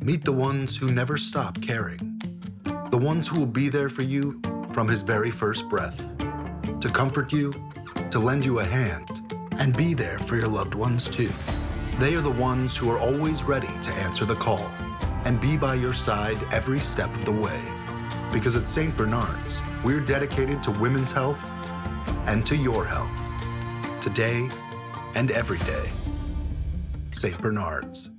Meet the ones who never stop caring. The ones who will be there for you from his very first breath. To comfort you, to lend you a hand, and be there for your loved ones too. They are the ones who are always ready to answer the call and be by your side every step of the way. Because at St. Bernard's, we're dedicated to women's health and to your health. Today and every day. St. Bernard's.